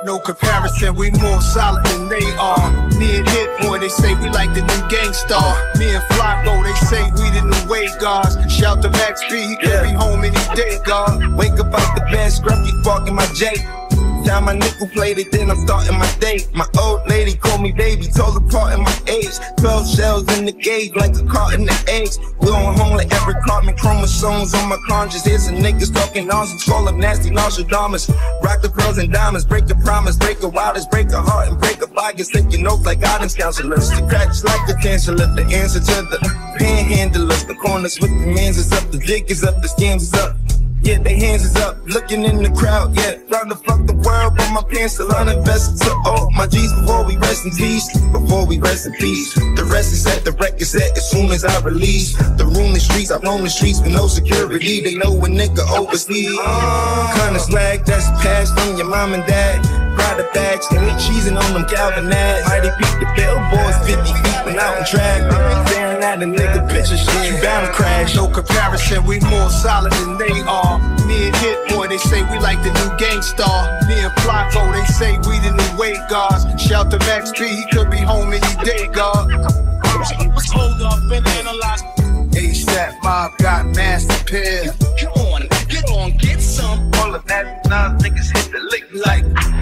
No comparison, we more solid than they are. Me and Hit Boy, they say we like the new Gangstar. Me and Flocko, they say we the new wave guards. Shout to Max B, he could be home any day, God. Wake up out the bed, scruffy walking my J. Down my nickel plated, then I'm starting my day. My old lady called me baby, told apart in my age. 12 shells in the gauge, like a carton of eggs. We on home like every cartman, chromosomes on my conscience. Here's some niggas talking nonsense, call up nasty Nostradamus. Rock the pearls and diamonds, break the promise, break the wildest, break a heart and break a pockets. Taking notes like guidance counselors. The cracks like the chancellor, the answer to the panhandlers. The corners with the mans is up, the dick is up, the scams is up. Yeah, they hands is up, looking in the crowd, yeah. Trying to fuck the world, but my pants still uninvested. To all my G's before we rest in peace. Before we rest in peace. The rest is set, the record set as soon as I release. The room, the streets, I roam the streets with no security. They know a nigga overseas. Kinda swag that's passed from your mom and dad. Prada bags, and we cheesing on them Calvin ads. Mighty beat the billboards 50 feet when out in track. Staring at a nigga picture shit, you bound to crash. No comparison, we more solid than they are. Me and Hit Boy, they say we like the new Gangstar. Me and Flocko, they say we the new wave guards. Shout to Max B, he could be home any day, God. Hold up and analyze. ASAP Mob got master pill. Get on, get some. All of that niggas hit the lick like.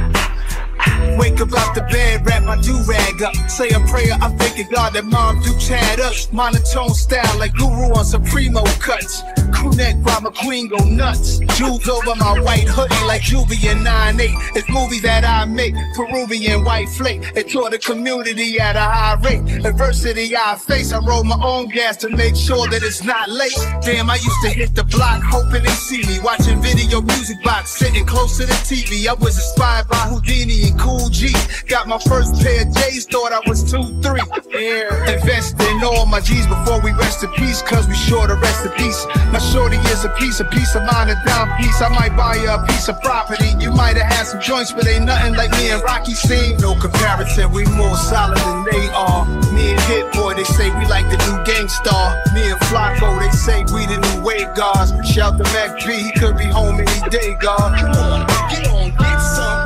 Wake up out the bed, wrap my do-rag up. Say a prayer, I'm thanking God that Mom Dukes had us. Monotone style like Guru on Supremo cuts. Crew neck while my queen go nuts. Jewels over my white hoodie like Juvie and 9-8. It's movie that I make, Peruvian white flake. It taught the community at a high rate. Adversity I face, I roll my own gas to make sure that it's not late. Damn, I used to hit the block hoping they see me. Watching video music box, sitting close to the TV. I was inspired by Houdini and Cool G. Got my first pair of J's, thought I was 2-3. Yeah. Invest in all my G's before we rest in peace, cause we sure to rest in peace. My shorty is a piece of mind, a down piece. I might buy you a piece of property. You might have had some joints, but ain't nothing like me and Rocky seen. No comparison, we more solid than they are. Me and Hit Boy, they say we like the new Gangstar. Me and Flocko, they say we the new wave guards. Shout to Mac B, he could be home any day, God. Get on, get some.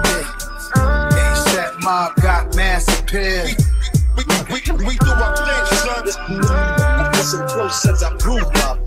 ASAP Mob got master pill. We do our thing, son. Listen close as I prove up.